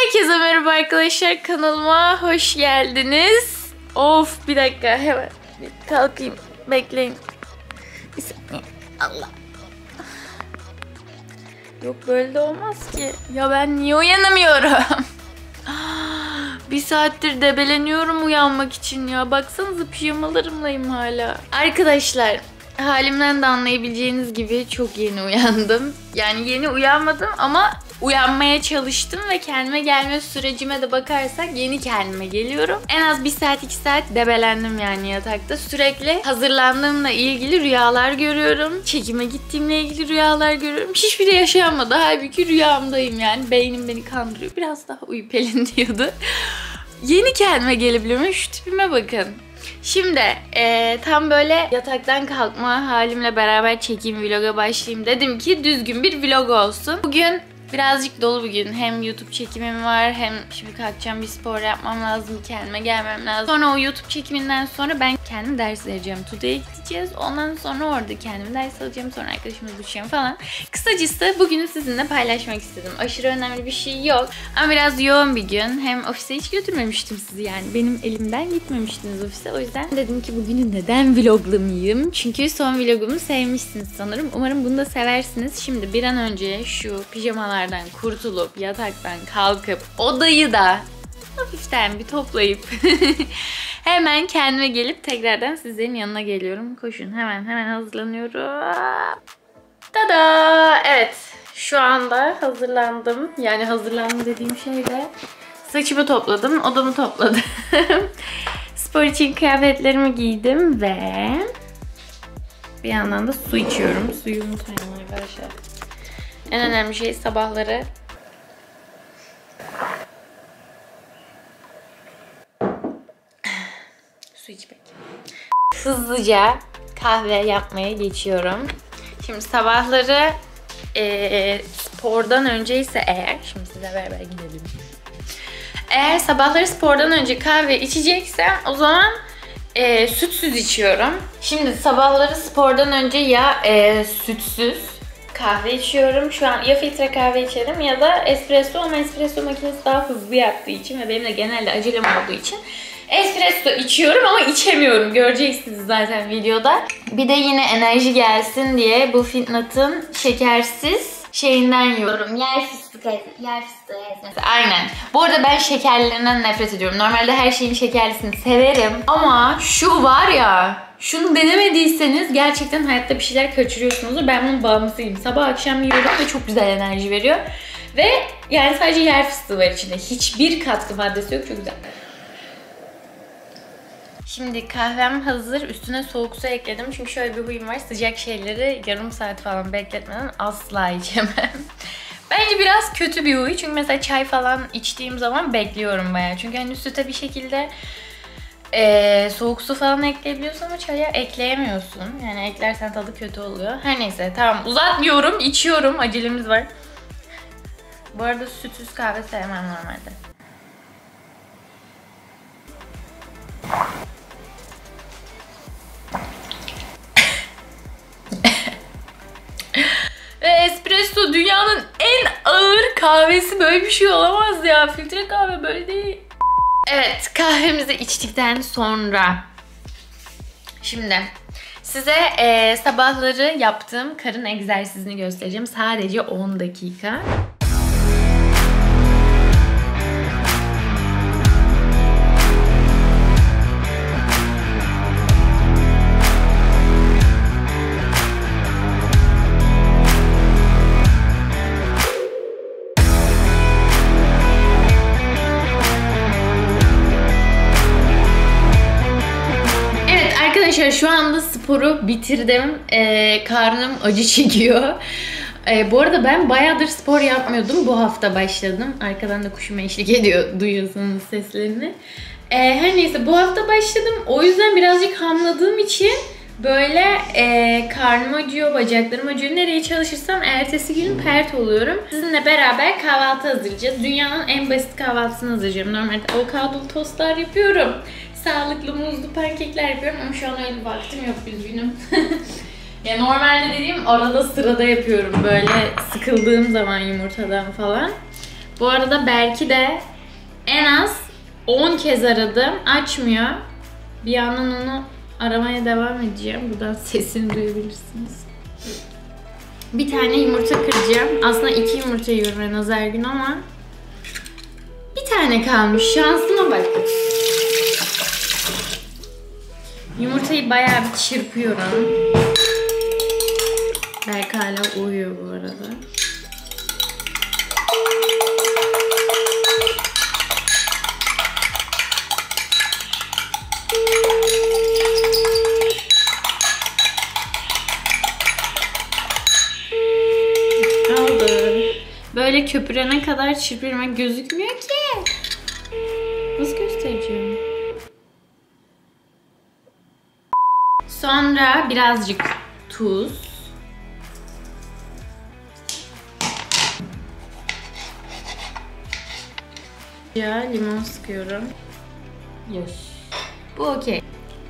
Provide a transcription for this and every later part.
Herkese merhaba arkadaşlar, kanalıma hoş geldiniz. Of, bir dakika, hemen bir kalkayım, bekleyin. Bir saniye. Allah. Yok, böyle de olmaz ki. Ya ben niye uyanamıyorum? Bir saattir debeleniyorum uyanmak için ya. Baksanıza, pijamalarımlayım hala. Arkadaşlar, halimden de anlayabileceğiniz gibi çok yeni uyandım. Yani yeni uyanmadım ama uyanmaya çalıştım ve kendime gelme sürecime de bakarsak yeni kendime geliyorum. En az 1 saat 2 saat debelendim yani yatakta. Sürekli hazırlandığımla ilgili rüyalar görüyorum. Çekime gittiğimle ilgili rüyalar görüyorum. Hiçbiri yaşanmadı. Halbuki rüyamdayım yani. Beynim beni kandırıyor. Biraz daha uyu Pelin diyordu. Yeni kendime gelebiliyorum. Şu tipime bakın. Şimdi tam böyle yataktan kalkma halimle beraber çekeyim, vloga başlayayım dedim ki düzgün bir vlog olsun. Bugün birazcık dolu bir gün. Hem YouTube çekimim var, hem şimdi kalkacağım, bir spor yapmam lazım, kendime gelmem lazım. Sonra o YouTube çekiminden sonra ben kendim ders vereceğim. TUDE'ye gideceğiz. Ondan sonra orada kendim ders alacağım. Sonra arkadaşımla buluşacağım falan. Kısacası bugünü sizinle paylaşmak istedim. Aşırı önemli bir şey yok. Ama biraz yoğun bir gün. Hem ofise hiç götürmemiştim sizi yani. Benim elimden gitmemiştiniz ofise. O yüzden dedim ki bugünü neden vloglamayayım? Çünkü son vlogumu sevmişsiniz sanırım. Umarım bunu da seversiniz. Şimdi bir an önce şu pijamalardan kurtulup yataktan kalkıp odayı da hafiften bir toplayıp hemen kendime gelip tekrardan sizlerin yanına geliyorum. Koşun, hemen hazırlanıyorum. Tada! Evet, şu anda hazırlandım. Yani hazırlandım dediğim şey de saçımı topladım, odamı topladım. Spor için kıyafetlerimi giydim ve bir yandan da su içiyorum. Suyu unutmayın arkadaşlar. En önemli şey sabahları su içmek. Hızlıca kahve yapmaya geçiyorum. Şimdi sabahları spordan önceyse eğer, şimdi size beraber gidelim. Eğer sabahları spordan önce kahve içeceksem o zaman sütsüz içiyorum. Şimdi sabahları spordan önce ya sütsüz kahve içiyorum. Şu an ya filtre kahve içerim ya da espresso, ama espresso makinesi daha hızlı yaptığı için ve benim de genelde acelem olduğu için espresso içiyorum ama içemiyorum. Göreceksiniz zaten videoda. Bir de yine enerji gelsin diye bu Fitnat'ın şekersiz şeyinden yiyorum. Yer fıstığı ezmesi. Aynen. Bu arada ben şekerlerinden nefret ediyorum. Normalde her şeyin şekerlisini severim. Ama şu var ya, şunu denemediyseniz gerçekten hayatta bir şeyler kaçırıyorsunuzdur. Ben bunun bağımlısıyım. Sabah akşam yiyorum ve çok güzel enerji veriyor. Ve yani sadece yer fıstığı var içinde. Hiçbir katkı maddesi yok. Çok güzel. Şimdi kahvem hazır. Üstüne soğuk su ekledim. Çünkü şöyle bir huyum var. Sıcak şeyleri yarım saat falan bekletmeden asla içemem. Bence biraz kötü bir huy. Çünkü mesela çay falan içtiğim zaman bekliyorum bayağı. Çünkü hani süte bir şekilde soğuk su falan ekleyebiliyorsun ama çaya ekleyemiyorsun. Yani eklersen tadı kötü oluyor. Her neyse, tamam, uzatmıyorum. İçiyorum. Acelemiz var. Bu arada sütsüz kahve sevmem normalde. Espresso dünyanın en ağır kahvesi, böyle bir şey olamaz ya. Filtre kahve böyle değil. Evet, kahvemizi içtikten sonra şimdi size sabahları yaptığım karın egzersizini göstereceğim. Sadece 10 dakika. Şu anda sporu bitirdim. Karnım acı çekiyor. Bu arada ben bayağıdır spor yapmıyordum. Bu hafta başladım. Arkadan da kuşum eşlik ediyor. Duyuyorsunuz seslerini. Her neyse, bu hafta başladım. O yüzden birazcık hamladığım için böyle karnım acıyor, bacaklarım acıyor. Nereye çalışırsam ertesi gün pert oluyorum. Sizinle beraber kahvaltı hazırlayacağız. Dünyanın en basit kahvaltısını hazırlayacağım. Normalde avokadolu tostlar yapıyorum. Sağlıklı muzlu pankekler yapıyorum ama şu an öyle bir vaktim yok, üzgünüm. Ya normalde dediğim arada sırada yapıyorum böyle sıkıldığım zaman yumurtadan falan. Bu arada Berk'i de en az 10 kez aradım. Açmıyor. Bir yandan onu aramaya devam edeceğim. Buradan sesini duyabilirsiniz. Bir tane yumurta kıracağım. Aslında 2 yumurta yiyorum en az her gün ama bir tane kalmış. Şansıma bak. Yumurtayı bayağı bir çırpıyorum. Berk hala uyuyor bu arada. Böyle köpürene kadar çırpıyorum. Gözükmüyor ki. Nasıl göstereceğim? Sonra birazcık tuz. Ya limon sıkıyorum. Yes. Bu okey.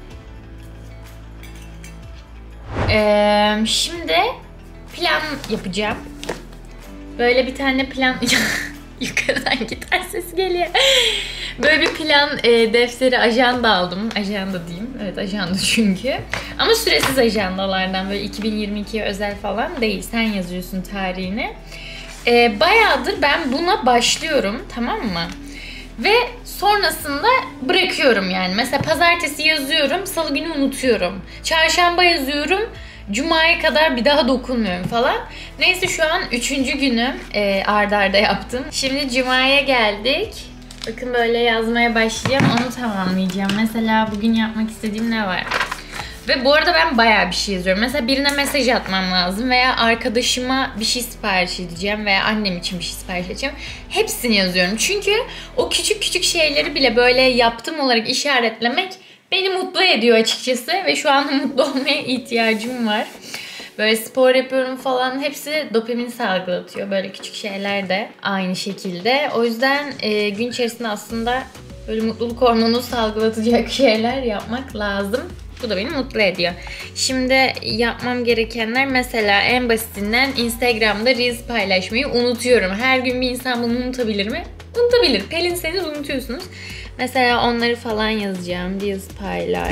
Şimdi plan yapacağım. Böyle bir tane plan... Yukarıdan gitar sesi geliyor. Böyle bir plan defteri, ajanda aldım. Ajanda diyeyim. Evet, ajanda çünkü. Ama süresiz ajandalardan, böyle 2022'ye özel falan değil. Sen yazıyorsun tarihini. Bayağıdır ben buna başlıyorum, tamam mı? Ve sonrasında bırakıyorum yani. Mesela pazartesi yazıyorum, salı günü unutuyorum. Çarşamba yazıyorum, Cuma'ya kadar bir daha dokunmuyorum falan. Neyse şu an 3. günüm arda arda yaptım. Şimdi Cuma'ya geldik. Bakın böyle yazmaya başlayacağım. Onu tamamlayacağım. Mesela bugün yapmak istediğim ne var? Ve bu arada ben bayağı bir şey yazıyorum. Mesela birine mesaj atmam lazım veya arkadaşıma bir şey sipariş edeceğim veya annem için bir şey sipariş edeceğim. Hepsini yazıyorum. Çünkü o küçük küçük şeyleri bile böyle yaptım olarak işaretlemek beni mutlu ediyor açıkçası. Ve şu an mutlu olmaya ihtiyacım var. Böyle spor yapıyorum falan. Hepsi dopamin salgılatıyor. Böyle küçük şeyler de aynı şekilde. O yüzden gün içerisinde aslında böyle mutluluk hormonu salgılatacak şeyler yapmak lazım. Bu da beni mutlu ediyor. Şimdi yapmam gerekenler, mesela en basitinden Instagram'da Reels paylaşmayı unutuyorum. Her gün bir insan bunu unutabilir mi? Unutabilir. Pelinseniz unutuyorsunuz. Mesela onları falan yazacağım. Reels paylaş.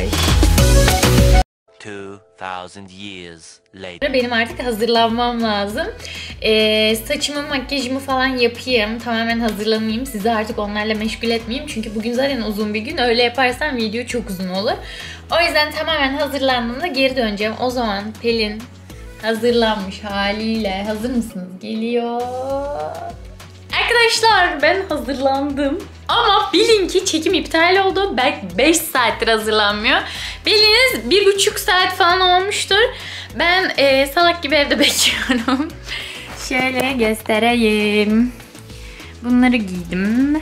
2000 years later. Benim artık hazırlanmam lazım. Saçımı, makyajımı falan yapayım. Tamamen hazırlanayım. Sizi artık onlarla meşgul etmeyeyim. Çünkü bugün zaten uzun bir gün. Öyle yaparsam video çok uzun olur. O yüzden tamamen hazırlandığımda geri döneceğim. O zaman Pelin hazırlanmış haliyle. Hazır mısınız? Geliyor. Arkadaşlar ben hazırlandım. Ama bilin ki çekim iptal oldu. Belki 5 saattir hazırlanmıyor. Biliniz 1,5 saat falan olmuştur. Ben salak gibi evde bekliyorum. Şöyle göstereyim. Bunları giydim.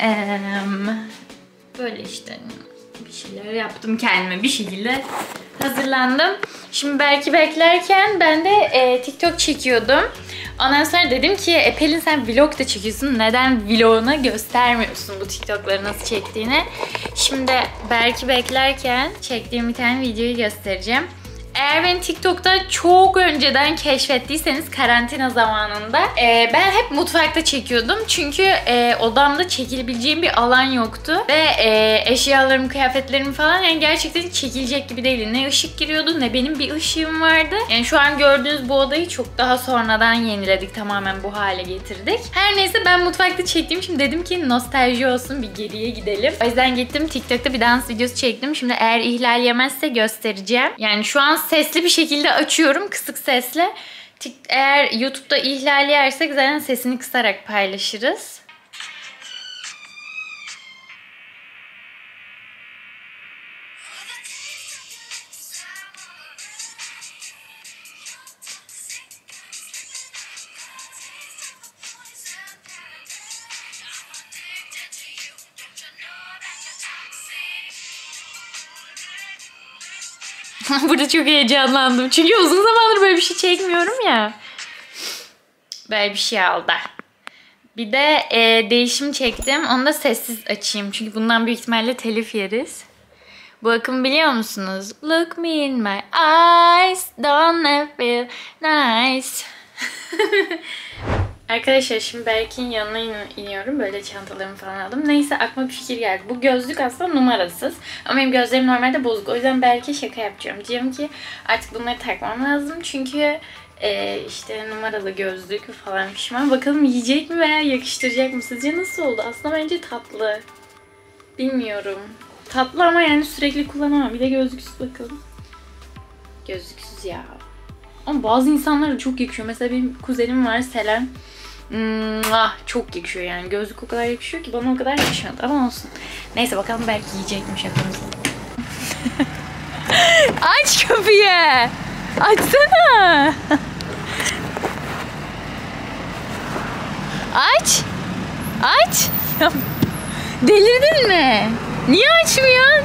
Böyle işte bir şeyler yaptım kendime, bir şekilde hazırlandım. Şimdi belki beklerken ben de TikTok çekiyordum. Ondan sonra dedim ki Pelin sen vlog da çekiyorsun. Neden vloguna göstermiyorsun bu TikTok'ları nasıl çektiğini? Şimdi belki beklerken çektiğim bir tane videoyu göstereceğim. Eğer beni TikTok'ta çok önceden keşfettiyseniz karantina zamanında ben hep mutfakta çekiyordum. Çünkü odamda çekilebileceğim bir alan yoktu. Ve eşyalarım, kıyafetlerim falan yani gerçekten çekilecek gibi değildi. Ne ışık giriyordu ne benim bir ışığım vardı. Yani şu an gördüğünüz bu odayı çok daha sonradan yeniledik. Tamamen bu hale getirdik. Her neyse ben mutfakta çektiğim için dedim ki nostalji olsun, bir geriye gidelim. O yüzden gittim TikTok'ta bir dans videosu çektim. Şimdi eğer ihlal yemezse göstereceğim. Yani şu an sesli bir şekilde açıyorum, kısık sesle. Eğer YouTube'da ihlal yersek zaten sesini kısarak paylaşırız. Burada çok heyecanlandım. Çünkü uzun zamandır böyle bir şey çekmiyorum ya. Böyle bir şey oldu. Bir de değişim çektim. Onu da sessiz açayım. Çünkü bundan büyük ihtimalle telif yeriz. Bu akımı biliyor musunuz? Look me in my eyes, don't I feel nice. Arkadaşlar şimdi Berk'in yanına iniyorum. Böyle çantalarımı falan aldım. Neyse aklıma bir fikir geldi. Bu gözlük aslında numarasız. Ama benim gözlerim normalde bozuk. O yüzden Berk'e şaka yapacağım. Diyeceğim ki artık bunları takmam lazım. Çünkü işte numaralı gözlük falan pişman. Bakalım yiyecek mi veya yakıştıracak mı? Sizce nasıl oldu? Aslında bence tatlı. Bilmiyorum. Tatlı ama yani sürekli kullanamam. Bir de gözlüksüz bakalım. Gözlüksüz ya. Ama bazı insanlara çok yakışıyor. Mesela benim kuzenim var Selen. Çok yakışıyor yani. Gözlük o kadar yakışıyor ki bana o kadar yakışmadı ama olsun. Neyse bakalım belki yiyecekmiş şakamızı. Aç kapıyı. Açsana. Aç. Aç. Delirdin mi? Niye açmıyorsun?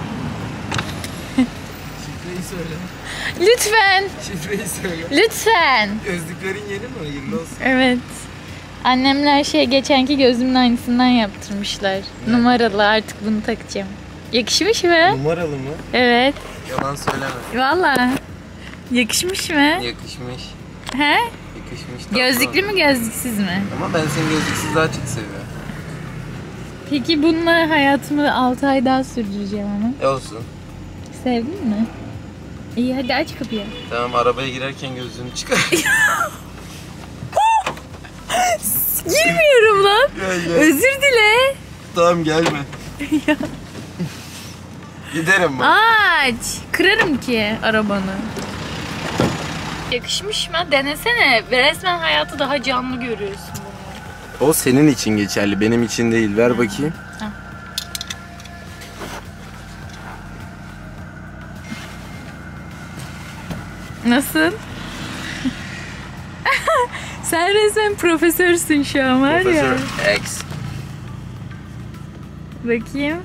Şifreyi söyle. Lütfen. Şifreyi söyle. Lütfen. Gözlüklerin yeni mi? Hayırlı olsun. Evet. Annemler geçenki gözümün aynısından yaptırmışlar. Numaralı artık bunu takacağım. Yakışmış mı? Numaralı mı? Evet. Yalan söyleme. Valla. Yakışmış mı? Yakışmış. He? Yakışmış. Gözlüklü mü gözlüksüz mü? Ama ben seni gözlüksüz daha çok seviyorum. Peki bununla hayatımı 6 ay daha sürdüreceğim ama. Olsun. Sevdin mi? İyi hadi aç kapıyı. Tamam arabaya girerken gözlüğünü çıkar. Girmiyorum lan. Gel. Özür dile. Tamam gelme. Giderim ben. Aç. Kırarım ki arabanı. Yakışmış mı? Denesene. Resmen hayatı daha canlı görüyorsun bunu. O senin için geçerli, benim için değil. Ver bakayım. Ha. Nasıl? Sen resmen profesörsün şu an var ya. Profesör X. Bakayım.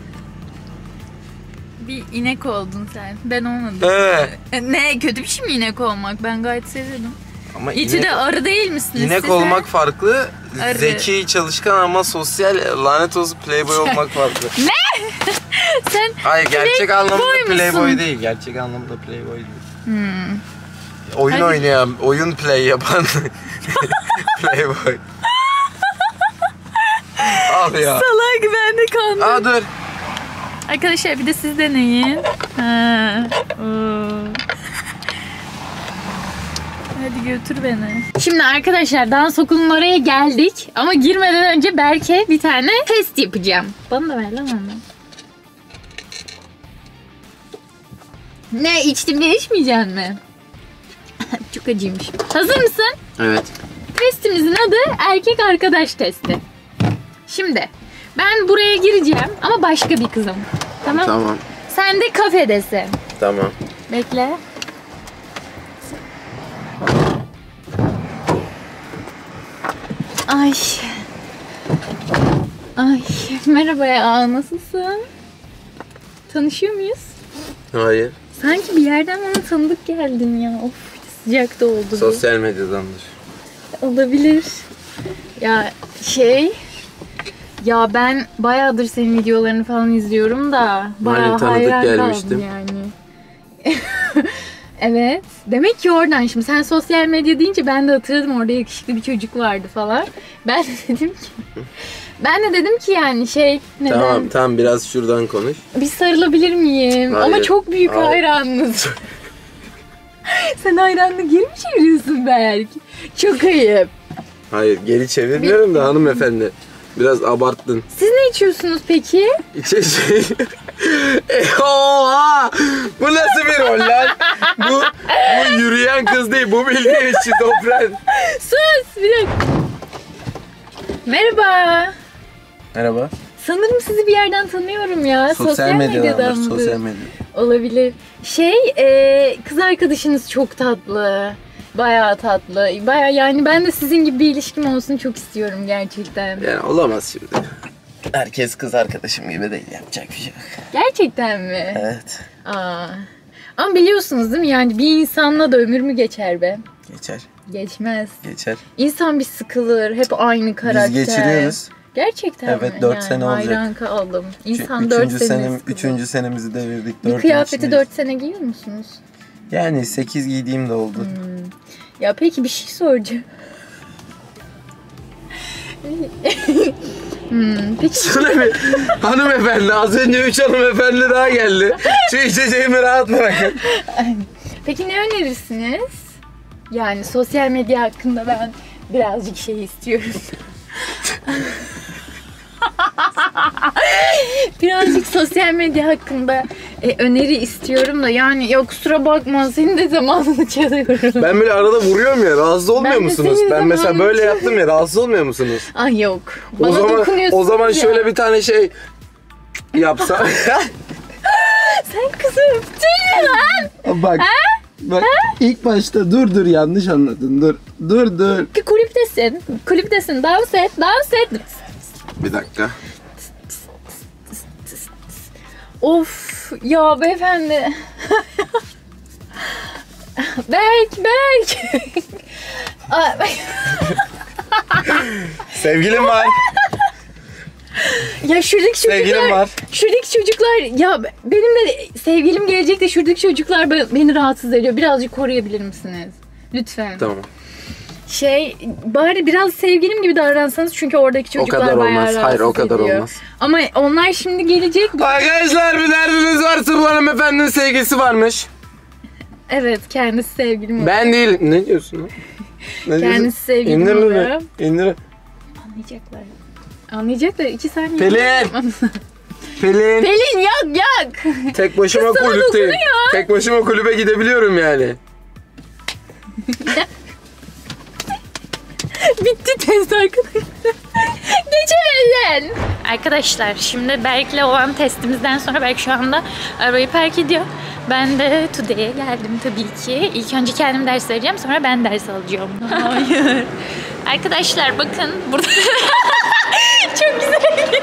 Bir inek oldun sen. Ben olmadım. Ne kötü bir şey mi inek olmak? Ben gayet seviyordum. Ama İTÜ'de inek, arı değil misiniz inek siz? olmak farklı. Arı. Zeki, çalışkan ama sosyal, lanet olsun playboy olmak farklı. Sen Hayır gerçek anlamda musun? playboy değil. Gerçek anlamda playboy değil. Oyun Hadi. oynayan, oyun play yapan playboy. Al ya. salak ben de kandım. Aa dur. Arkadaşlar bir de siz deneyin. Ha. Oo. Hadi götür beni. Şimdi arkadaşlar dans okulunun oraya geldik. Ama girmeden önce Berke bir tane test yapacağım. Bana da ver lan onu. Ne içtim diye içmeyeceksin mi? Çok acıymış. Hazır mısın? Evet. Testimizin adı erkek arkadaş testi. Şimdi ben buraya gireceğim ama başka bir kızım. Tamam? Tamam. Sen de kafedesin. Tamam. Bekle. Ay. Ay. Merhaba ya. Nasılsın? Tanışıyor muyuz? Hayır. Sanki bir yerden bana tanıdık geldin ya. Of sıcak da oldu. bu. Sosyal medyadandır. Olabilir. Ya ya ben bayağıdır senin videolarını falan izliyorum da bayağı Hani tanıdık hayran gelmiştim. kaldım yani. Evet. Demek ki oradan şimdi sen sosyal medya deyince ben de hatırladım orada yakışıklı bir çocuk vardı falan. Ben de dedim ki yani neden? Tamam biraz şuradan konuş. Bir sarılabilir miyim? Hayır. Ama çok büyük Hayır. hayranınız. Sen hayranlığı geri mi çeviriyorsun belki? Çok ayıp. Hayır geri çevirmiyorum da hanımefendi. Biraz abarttın. Siz ne içiyorsunuz peki? İçecek. Oha! Bu nasıl bir rol lan? Bu yürüyen kız değil. Bu bildiğin şizofren. Sus! Bir dakika. Merhaba. Merhaba. Sanırım sizi bir yerden tanıyorum ya. Sosyal medyadan mı? Sosyal medya. Olabilir. Kız arkadaşınız çok tatlı. Bayağı tatlı. Bayağı yani ben de sizin gibi bir ilişkim olsun çok istiyorum gerçekten. Yani olamaz şimdi. Herkes kız arkadaşım gibi değil. Yapacak bir şey yok. Gerçekten mi? Evet. Aa. Ama biliyorsunuz değil mi yani bir insanla da ömür mü geçer be? Geçer. Geçmez. Geçer. İnsan bir sıkılır. Hep aynı karakter. Biz geçiriyoruz. Gerçekten mi? Evet, 4 sene olacak. Hayran kaldım. İnsan 4 sene sıkılır. 3. senemizi devirdik. Bir kıyafeti 4 sene giyiyor musunuz? Yani 8 giydiğim de oldu. Ya peki bir şey soracağım. Peki. Şuna bir hanımefendi, az önce 3 hanımefendi daha geldi. Şu içeceğimi rahat bırakın. Peki ne önerirsiniz? Yani sosyal medya hakkında ben birazcık şey istiyorum. Birazcık sosyal medya hakkında öneri istiyorum da yani ya kusura bakma senin de zamanını çalıyorum. Ben böyle arada vuruyorum ya, rahatsız olmuyor Ben de musunuz? senin Ben mesela zamanını böyle yaptım ya, rahatsız olmuyor musunuz? Ay yok. O Bana zaman dokunuyorsun ya. şöyle bir tane şey yapsa. Sen kızı öptün mü lan? Bak. Bak ilk başta dur yanlış anladın. Dur. Kulüptesin. Kulüptesin. Dans et. Bir dakika. Of ya beyefendi. Berk. Sevgilim var. Ya şuradaki Sevgilim çocuklar. var. Şuradaki çocuklar ya benim de sevgilim gelecek de şuradaki çocuklar beni rahatsız ediyor. Birazcık koruyabilir misiniz? Lütfen. Tamam. Bari biraz sevgilim gibi davransanız çünkü oradaki çocuklar kadar bayağı olmaz. rahatsız Hayır, o kadar ediyor. olmaz. Ama onlar şimdi gelecek. Arkadaşlar bir derdiniz varsa bu hanımefendinin sevgilisi varmış. Evet kendisi sevgilim. Ben değil. Ne diyorsun lan? Ne Kendisi sevgilim İndir oluyor. mi? İndir. Anlayacaklar 2 saniye. Pelin. Pelin yak. Tek başıma Kız sana kulüpteyim. dokunuyor. Tek başıma kulübe gidebiliyorum yani. Bitti test arkadaşlar. Geçemedin. Arkadaşlar şimdi Berk'le olan testimizden sonra Berk şu anda arabayı park ediyor. Ben de Today'e geldim tabii ki. İlk önce kendim ders vereceğim sonra ben ders alacağım. Hayır. Arkadaşlar bakın burada çok güzel.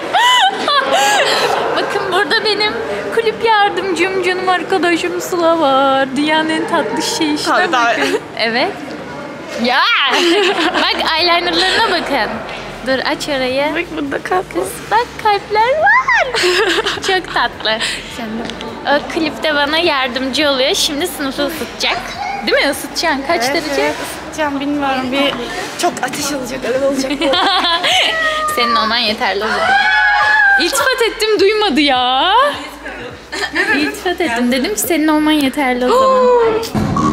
Bakın burada benim kulüp yardımcım canım arkadaşım Sıla var. Dünyanın en tatlı şey işte. Bakın. Evet. Ya! Bak eyelinerlarına bakın. Dur aç orayı. Bak burada kalp. Kız bak kalpler var. Çok tatlı. O klipte bana yardımcı oluyor. Şimdi sınıfı ısıtacak. Değil mi? Isıtacaksın. Kaç derece? Isıtacağım bilmiyorum. Çok ateş olacak, öyle olacak. Senin olman yeterli o zaman. İltifat ettim duymadı ya. İltifat ettim. Dedim ki senin olman yeterli o zaman.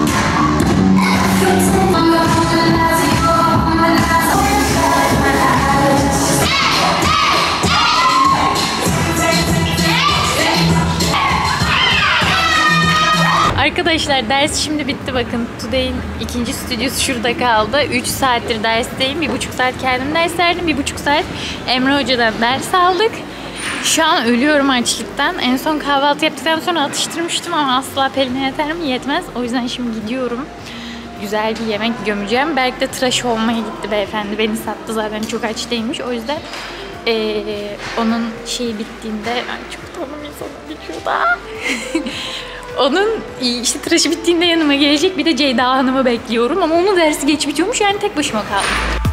Arkadaşlar ders şimdi bitti bakın. Today'in ikinci stüdyosu şurada kaldı. 3 saattir dersteyim. 1,5 saat kendim ders verdim. 1,5 saat Emre Hoca'dan ders aldık. Şu an ölüyorum açlıktan. En son kahvaltı yaptıktan sonra atıştırmıştım ama asla Pelin'e yeter mi? Yetmez. O yüzden şimdi gidiyorum. Güzel bir yemek gömeceğim. Berk de tıraş olmaya gitti beyefendi. Beni sattı zaten çok aç değilmiş. O yüzden onun şeyi bittiğinde... Ay çok tatlı bir insana geçiyor da. Onun işte tıraşı bittiğinde yanıma gelecek. Bir de Ceyda Hanım'ı bekliyorum. Ama onun dersi geç bitiyormuş. Yani tek başıma kaldım.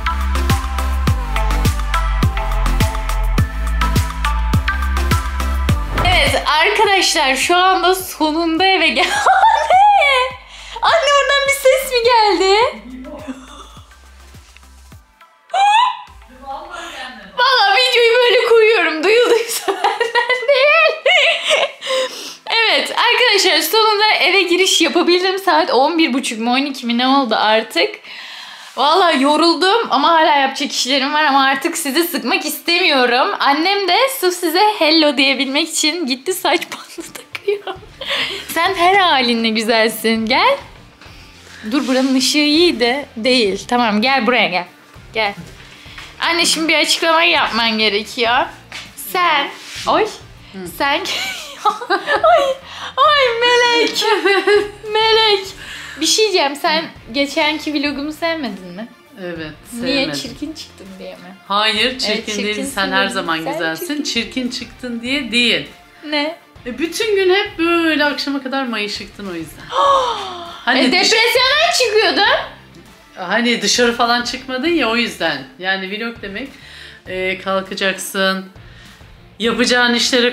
Evet arkadaşlar şu anda sonunda eve geldim. Anne oradan bir ses mi geldi? Valla videoyu böyle koyuyorum. Duyulduysa benden değil. Evet arkadaşlar sonunda eve giriş yapabildim. Saat 11.30 mu 12 mi ne oldu artık. Valla yoruldum ama hala yapacak işlerim var ama artık sizi sıkmak istemiyorum. Annem de sırf size hello diyebilmek için gitti saç bandı takıyor. Sen her halinle güzelsin. Gel. Dur buranın ışığı iyi de değil. Tamam gel buraya gel. Gel. Anne şimdi bir açıklama yapman gerekiyor. Sen... Oy. Sen... ay Melek. Melek. Bir şey diyeceğim. Sen geçenki vlogumu sevmedin mi? Evet, Niye? sevmedim. Çirkin çıktın diye mi? Hayır, çirkin Evet, değil. çirkinsin Sen her dedim. zaman Sen güzelsin. Çirkin çıktın diye değil. Ne? Bütün gün hep böyle akşama kadar mayışıktın o yüzden. Hani Depresyona çıkıyordun. hani dışarı falan çıkmadın ya o yüzden. Yani vlog demek kalkacaksın. Yapacağın işlere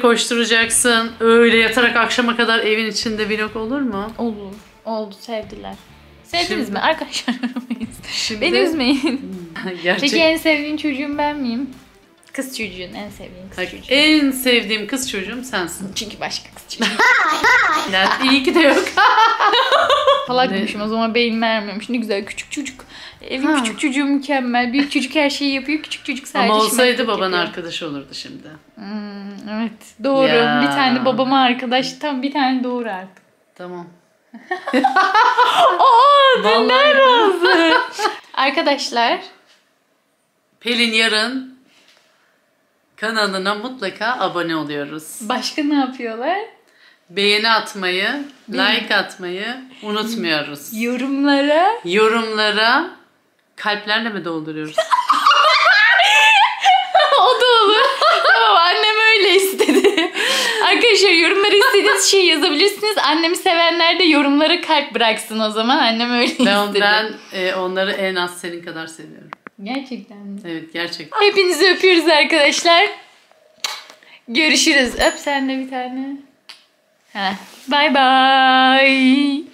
koşturacaksın. Öyle yatarak akşama kadar evin içinde vlog olur mu? Olur. Oldu sevdiler. Sevdiniz Şimdi- mi? Arkadaşlar yorumlayın. Şimdi Beni üzmeyin. gerçek Peki en sevdiğin çocuğun ben miyim? Kız çocuğun en sevdiğin kız Bak, çocuğu. en sevdiğim kız çocuğum sensin. Çünkü başka kız çocuğu. Yani iyi ki de yok. Salakmışım o zaman beynime ermiyormuş. Ne güzel küçük çocuk. Evin Ha. küçük çocuğu mükemmel. Büyük çocuk her şeyi yapıyor. Küçük çocuk sadece Ama olsaydı şımarıklık baban yapıyor. arkadaş olurdu şimdi. Evet doğru. Ya. Bir tane babama arkadaş. Tam bir tane doğru artık. Tamam. Dinler olsun. Arkadaşlar. Pelin yarın kanalına mutlaka abone oluyoruz. Başka ne yapıyorlar? Beğeni atmayı, like atmayı unutmuyoruz. Yorumlara. Yorumlara kalplerle mi dolduruyoruz? O da olur. Tamam annem öyle istedi. Arkadaşlar yorumlara istediğiniz şeyi yazabilirsiniz. Annemi sevenler de yorumlara kalp bıraksın o zaman. Annem öyle istedi. Ben onları en az senin kadar seviyorum. Gerçekten mi? Evet, gerçekten. Hepinizi öpüyoruz arkadaşlar. Görüşürüz. Öp sen de bir tane. Bye bye.